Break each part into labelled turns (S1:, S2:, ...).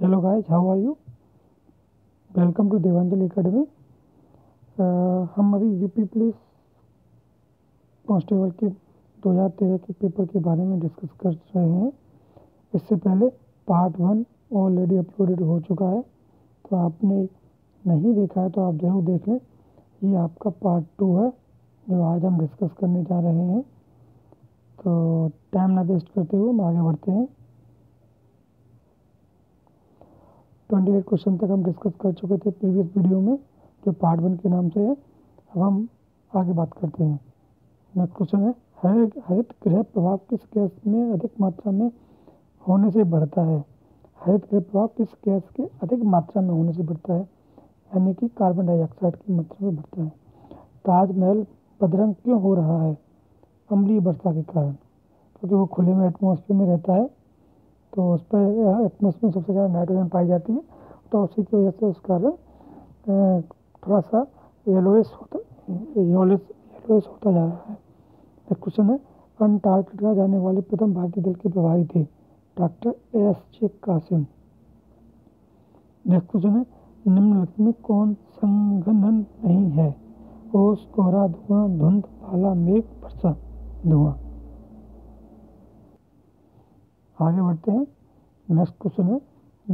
S1: Hello guys, how are you? Welcome to Devanjali academy. हम अभी UP police constable के 2013 के पेपर के बारे में डिस्कस कर रहे हैं। इससे पहले पार्ट 1 ऑलरेडी अपलोडेड हो चुका है, तो आपने नहीं देखा है तो आप ज़रूर देख लें। ये आपका पार्ट 2 है जो आज हम डिस्कस करने जा रहे हैं। तो टाइम ना वेस्ट करते हुए हम आगे बढ़ते हैं। 28 क्वेश्चन तक हम डिस्कस कर चुके थे प्रीवियस वीडियो में, जो पार्ट 1 के नाम से है। अब हम आगे बात करते हैं। नेक्स्ट क्वेश्चन है, हरित गृह प्रभाव किस गैस में अधिक मात्रा में होने से बढ़ता है? हरित गृह प्रभाव किस गैस के अधिक मात्रा में होने से बढ़ता है? यानी कि कार्बन डाइऑक्साइड की मात्रा में बढ़ता है। ताजमहल बदरंग क्यों हो रहा है? अम्लीय वर्षा के कारण, क्योंकि वो खुले में एटमॉस्फेयर में रहता है, तो उस पर एटमॉस्फेयर में सबसे ज़्यादा नाइट्रोजन पाई जाती है, तो उसी की वजह से उसका रंग थोड़ा सा येलोइश होता जा रहा है। नेक्स्ट क्वेश्चन है, अंटार्कटिका जाने वाले प्रथम भारतीय दल के प्रभारी थे doctor S.J. Qasim. Next question है, निम्नलिखित में कौन संघनन नहीं है? ओस, कोहरा, धुआं, धुंध, पाला, मेघ, वर्षा। धुआं। आगे बढ़ते हैं। नेक्स्ट क्वेश्चन है,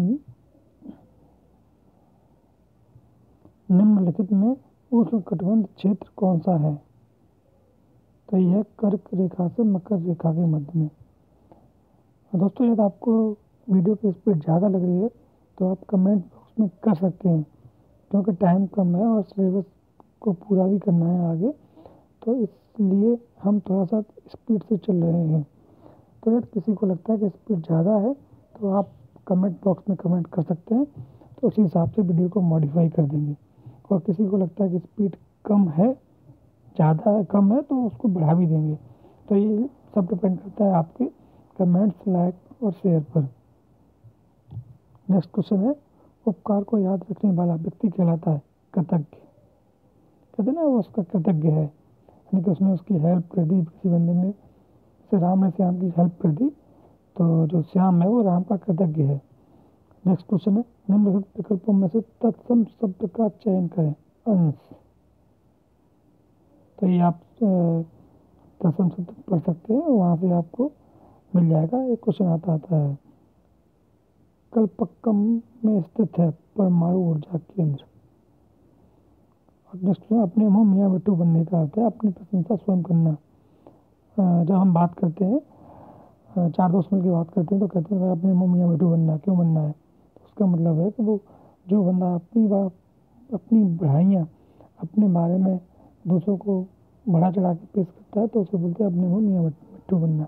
S1: निम्नलिखित में उष्णकटिबंध क्षेत्र कौन सा है? तो यह कर्क रेखा से मकर रेखा के मध्य में। दोस्तों, यदि आपको वीडियो की स्पीड ज़्यादा लग रही है तो आप कमेंट बॉक्स में कर सकते हैं, क्योंकि टाइम कम है और सिलेबस को पूरा भी करना है आगे, तो इसलिए हम थोड़ा सा स्पीड से चल रहे हैं। तो यदि किसी को लगता है कि स्पीड ज़्यादा है तो आप कमेंट बॉक्स में कमेंट कर सकते हैं, तो उसी हिसाब से वीडियो को मॉडिफाई कर देंगे। और किसी को लगता है कि स्पीड कम है, ज़्यादा कम है, तो उसको बढ़ा भी देंगे। तो ये सब डिपेंड करता है आपके कमेंट्स, लाइक और शेयर पर। नेक्स्ट क्वेश्चन है, उपकार को याद रखने वाला व्यक्ति कहलाता है कृतज्ञ। कहते हैं ना, वो उसका कृतज्ञ है, यानी कि उसने उसकी हेल्प कर दी। प्रतिबंधन ने से राम ने श्याम की हेल्प कर दी, तो जो श्याम है वो राम का कृतज्ञ है। नेक्स्ट क्वेश्चन है, निम्नलिखित विकल्पों में से तत्सम शब्द का चयन करें। अंश। तो ये आप तत्सम शब्द पढ़ सकते हैं, वहाँ से आपको मिल जाएगा। एक क्वेश्चन आता है, कलपक्कम में स्थित है परमाणु ऊर्जा केंद्र। नेक्स्ट क्वेश्चन, अपने मुंह मियाँ बिट्टू बनने का अर्थ है अपनी प्रशंसा स्वयं करना। जब हम बात करते हैं, 4 दोस्त मिलकर बात करते हैं, तो कहते हैं भाई अपने मुंह मियाँ बिट्टू बनना, क्यों बनना है? तो उसका मतलब है कि वो जो बंदा अपनी बढ़ाइयाँ अपने बारे में दूसरों को बढ़ा चढ़ा के पेश करता है, तो उसे बोलते हैं अपने मुंह मियाँ बिट्टू बनना।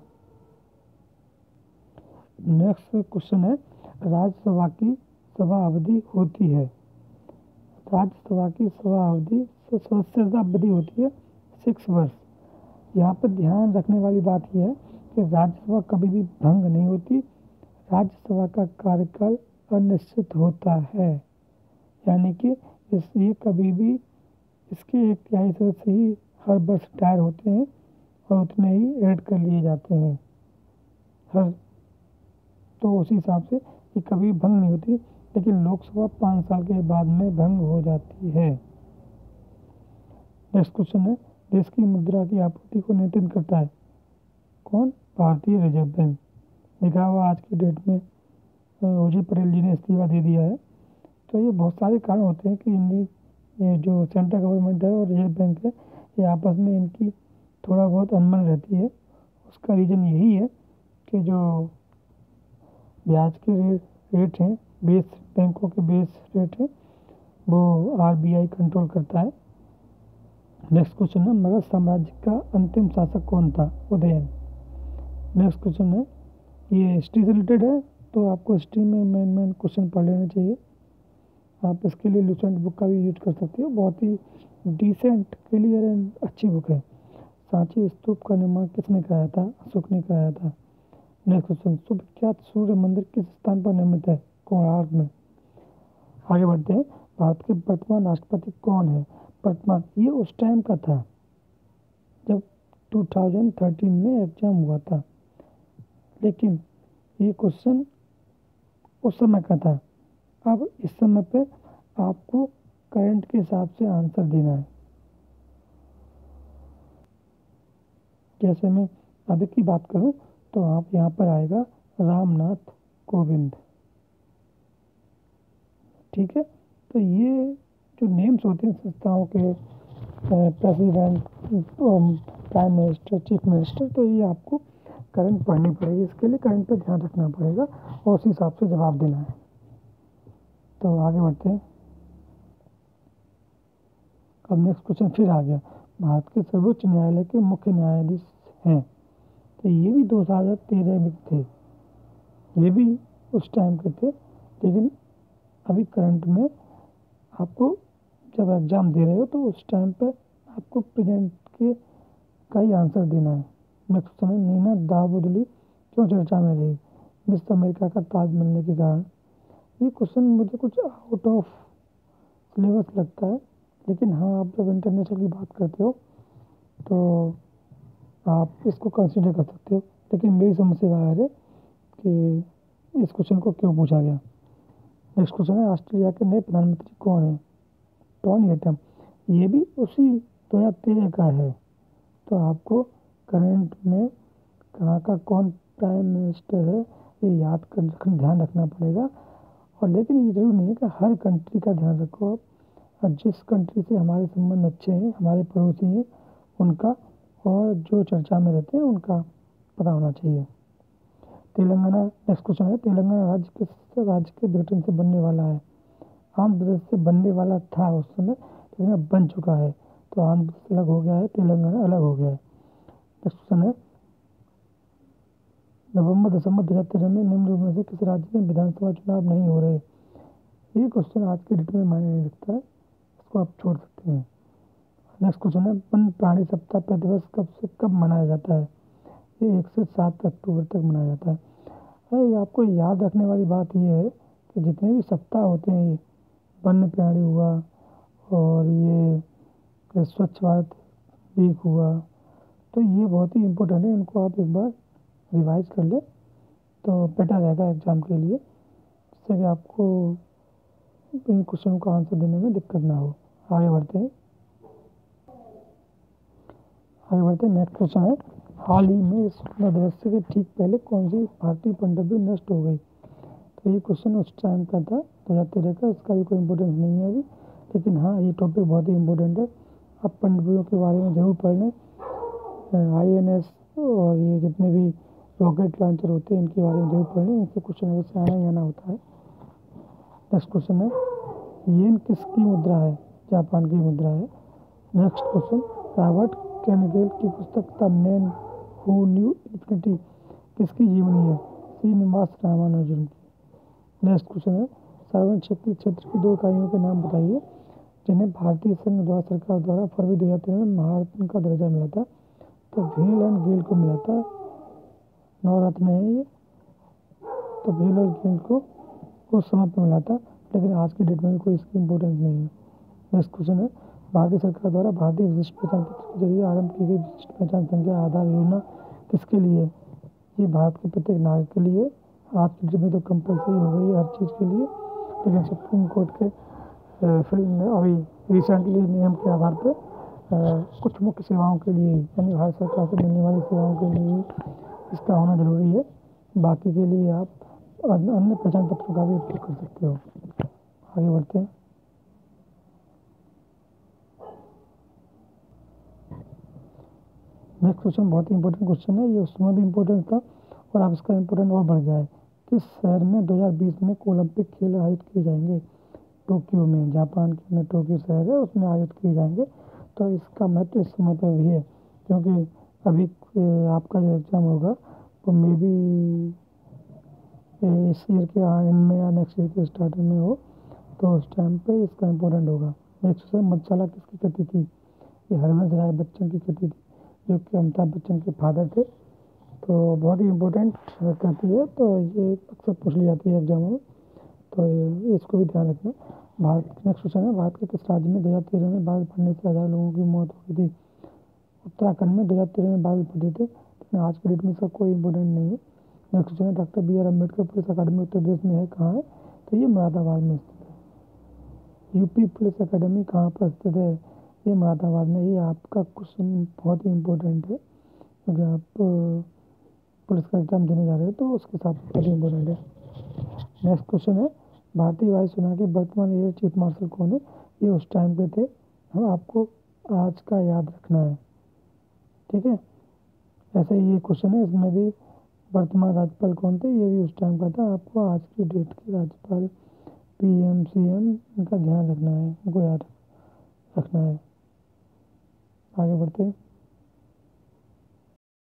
S1: नेक्स्ट क्वेश्चन है, राज्यसभा की सभा अवधि होती है। राज्यसभा की सभा अवधि सदस्यता अवधि होती है 6 वर्ष। यहाँ पर ध्यान रखने वाली बात यह है कि राज्यसभा कभी भी भंग नहीं होती। राज्यसभा का कार्यकाल अनिश्चित होता है, यानी कि ये कभी भी इसके 1/3 सदस्य ही हर वर्ष रिटायर होते हैं और उतने ही ऐड कर लिए जाते हैं तो उसी हिसाब से ये कभी भंग नहीं होती। लेकिन लोकसभा 5 साल के बाद में भंग हो जाती है। नेक्स्ट क्वेश्चन है, देश की मुद्रा की आपूर्ति को नियंत्रित करता है कौन? भारतीय रिजर्व बैंक। देखा हुआ आज की डेट में OJ पटेल जी ने इस्तीफा दे दिया है। तो ये बहुत सारे कारण होते हैं कि ये जो सेंट्रल गवर्नमेंट है और रिजर्व बैंक है, ये आपस में इनकी थोड़ा बहुत अनबन रहती है। उसका रीज़न यही है कि जो ब्याज के रेट हैं, बेस बैंकों के बेस रेट हैं, वो RBI कंट्रोल करता है। नेक्स्ट क्वेश्चन है, मगध साम्राज्य का अंतिम शासक कौन था? उदयन। नेक्स्ट क्वेश्चन है, ये हिस्ट्री से रिलेटेड है, तो आपको हिस्ट्री में मेन क्वेश्चन पढ़ लेने चाहिए। आप इसके लिए लुसेंट बुक का भी यूज कर सकते हो, बहुत ही डिसेंट, क्लियर एंड अच्छी बुक है। सांची स्तूप का निर्माण किसने कराया था? अशोक ने कराया था। नेक्स्ट क्वेश्चन, सुविख्यात सूर्य मंदिर किस स्थान पर निर्मित है? कोणार्क में। आगे बढ़ते हैं, भारत के वर्तमान राष्ट्रपति कौन है? वर्तमान, ये उस टाइम का था जब 2013 में एग्जाम हुआ था, लेकिन ये क्वेश्चन उस समय का था अब इस समय पे आपको करंट के हिसाब से आंसर देना है। जैसे मैं अभी की बात करूं तो आप यहाँ पर आएगा रामनाथ कोविंद, ठीक है। तो ये जो नेम्स होते हैं संस्थाओं के, president, prime minister, chief minister, तो ये आपको करंट पढ़नी पड़ेगी। इसके लिए करंट पे ध्यान रखना पड़ेगा और उस हिसाब से जवाब देना है। तो आगे बढ़ते हैं। अब नेक्स्ट क्वेश्चन फिर आ गया, भारत के सर्वोच्च न्यायालय के मुख्य न्यायाधीश हैं। तो ये भी 2013 में थे, ये भी उस टाइम के थे, लेकिन अभी करंट में आपको जब एग्ज़ाम दे रहे हो तो उस टाइम पे आपको प्रेजेंट के का ही आंसर देना है। नेक्स्ट क्वेश्चन है, नीना दावुदली क्यों चर्चा में रही मिस अमेरिका का ताज मिलने के कारण। ये क्वेश्चन मुझे कुछ आउट ऑफ सिलेबस लगता है, लेकिन हाँ, आप जब इंटरनेशनल की बात करते हो तो आप इसको कंसिडर कर सकते हो। लेकिन मेरी समझ से बाहर है कि इस क्वेश्चन को क्यों पूछा गया। नेक्स्ट क्वेश्चन है, ऑस्ट्रेलिया के नए प्रधानमंत्री कौन है। टॉनी एटम, ये भी उसी 2013 का है। तो आपको करंट में कहाँ का कौन प्राइम मिनिस्टर है ये याद कर ध्यान रखना पड़ेगा। और लेकिन ये जरूरी नहीं है कि हर कंट्री का ध्यान रखो आप, और जिस कंट्री से हमारे संबंध अच्छे हैं, हमारे पड़ोसी हैं, उनका और जो चर्चा में रहते हैं उनका पता होना चाहिए। तेलंगाना, नेक्स्ट क्वेश्चन है, तेलंगाना राज्य के विघटन से बनने वाला है। आंध्र प्रदेश से बनने वाला था उस समय, लेकिन अब बन चुका है। तो आंध्र प्रदेश अलग हो गया है, तेलंगाना अलग हो गया है। नेक्स्ट क्वेश्चन है, नवंबर दिसंबर 2013 में निम्न में से किस राज्य में विधानसभा चुनाव नहीं हो रहे। ये क्वेश्चन आज के डेट में मायने नहीं रखता है, इसको आप छोड़ सकते हैं। नेक्स्ट क्वेश्चन है, वन प्राणी सप्ताह प्रतिवर्ष कब से कब मनाया जाता है। ये 1 से 7 अक्टूबर तक मनाया जाता है। ये आपको याद रखने वाली बात ये है कि जितने भी सप्ताह होते हैं, ये वन्य प्राणी हुआ और ये स्वच्छ भारत वीक हुआ, तो ये बहुत ही इम्पोर्टेंट है। इनको आप एक बार रिवाइज कर ले तो बेटर रहेगा एग्ज़ाम के लिए, जिससे कि आपको इन क्वेश्चन का आंसर देने में दिक्कत ना हो। आगे बढ़ते हैं। नेक्स्ट क्वेश्चन है, हाल ही में इस दिवस के ठीक पहले कौन सी भारतीय पनडुब्बी नष्ट हो गई। तो ये क्वेश्चन उस टाइम का था 2013 का, इसका भी कोई इम्पोर्टेंस नहीं है अभी, लेकिन हाँ, ये टॉपिक बहुत ही इम्पोर्टेंट है। आप पनडुब्बियों के बारे में ज़रूर पढ़ लें। INS और ये जितने भी रॉकेट लॉन्चर होते हैं इनके बारे में जरूर पढ़ें, इनसे क्वेश्चन अवश्य आना ही आना होता है। नेक्स्ट क्वेश्चन है, येन किसकी मुद्रा है। जापान की मुद्रा है। नेक्स्ट क्वेश्चन, रॉबर्ट कैनगेल की पुस्तक the man who knew infinity किसकी जीवनी है। श्रीनिवास रामानुजन की। नेक्स्ट क्वेश्चन है, सार्वजनिक क्षेत्र की 2 इकाइयों के नाम बताइए जिन्हें भारतीय संघ द्वारा सरकार द्वारा फरवरी 2013 में महारत्न का दर्जा मिला था। तो व्हील एंड गेल को मिला था, नवरत्न है ये। तो व्हील और गेल को उस समय पर मिला था, लेकिन आज की डेट में कोई इसकी इम्पोर्टेंस नहीं है। नेक्स्ट क्वेश्चन है, भारतीय सरकार द्वारा भारतीय विशिष्ट पहचान पत्र के जरिए आरंभ की गई विशिष्ट पहचान संख्या आधार योजना किसके लिए। ये भारत के प्रत्येक नागरिक के लिए। आज की डेट में तो कंपलसरी हो गई है हर चीज़ के लिए, लेकिन सुप्रीम कोर्ट के अभी रिसेंटली नियम के आधार पर कुछ मुख्य सेवाओं के लिए, यानी भारत सरकार से मिलने वाली सेवाओं के लिए इसका होना ज़रूरी है। बाकी के लिए आप अन्य पहचान पत्रों का भी उपयोग कर सकते हो। आगे बढ़ते हैं। नेक्स्ट क्वेश्चन बहुत ही इंपॉर्टेंट क्वेश्चन है, ये उस समय भी इम्पोर्टेंट था और अब इसका इम्पोर्टेंट और बढ़ गया है। किस शहर में 2020 में ओलंपिक खेल आयोजित किए जाएंगे। टोक्यो में, जापान के में टोक्यो शहर है, उसमें आयोजित किए जाएंगे। तो इसका महत्व इस समय पर भी है, क्योंकि अभी आपका जो एग्ज़ाम होगा वो मे बी इस ईयर के एंड में या नेक्स्ट ईयर के स्टार्टिंग में हो, तो उस टाइम पे इसका इम्पोर्टेंट होगा। नेक्स्ट है, मधुशाला किसकी कृति थी। ये हरवंश राय बच्चन की कृति थी, जो कि अमिताभ बच्चन के फादर थे। तो बहुत ही इम्पोर्टेंट कृति है, तो ये अक्सर पूछ ली जाती है एग्जामों में, तो इसको भी ध्यान रखना। नेक्स्ट क्वेश्चन है, भारत के किस राज्य में 2013 में बादल फटने से 1000 लोगों की मौत हो गई थी। उत्तराखंड में 2013 में बादल फटे थे, लेकिन आज के डेट में इसका कोई इम्पोर्टेंट नहीं है। नेक्स्ट क्वेश्चन है, doctor BR Ambedkar police academy Uttar Pradesh में है, कहाँ है। तो ये मुरादाबाद में स्थित है। यूपी पुलिस अकेडमी कहाँ पर स्थित है? ये मुरादाबाद में। ये आपका क्वेश्चन बहुत ही इम्पोर्टेंट है, क्योंकि आप पुलिस का एग्जाम देने जा रहे हो तो उसके साथ बहुत ही इम्पोर्टेंट है। नेक्स्ट क्वेश्चन है, भारतीय वायुसेना के वर्तमान एयर चीफ मार्शल कौन है? ये उस टाइम पे थे। हम आपको आज का याद रखना है, ठीक है। ऐसे ही ये क्वेश्चन है, इसमें भी वर्तमान राज्यपाल कौन थे, ये भी उस टाइम का था। आपको आज की डेट के राज्यपाल PM CM इनका ध्यान रखना है, इनको याद रखना है। आगे बढ़ते हैं।